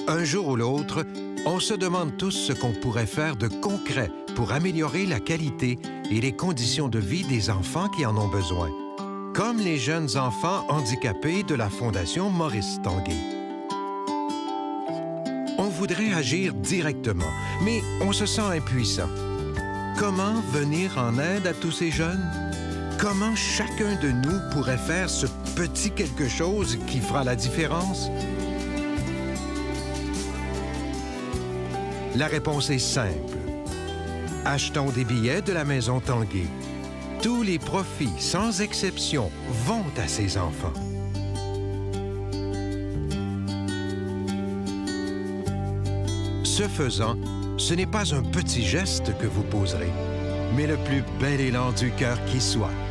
Un jour ou l'autre, on se demande tous ce qu'on pourrait faire de concret pour améliorer la qualité et les conditions de vie des enfants qui en ont besoin, comme les jeunes enfants handicapés de la Fondation Maurice Tanguay. On voudrait agir directement, mais on se sent impuissant. Comment venir en aide à tous ces jeunes? Comment chacun de nous pourrait faire ce petit quelque chose qui fera la différence? La réponse est simple. Achetons des billets de la Maison Tanguay. Tous les profits, sans exception, vont à ces enfants. Ce faisant, ce n'est pas un petit geste que vous poserez, mais le plus bel élan du cœur qui soit.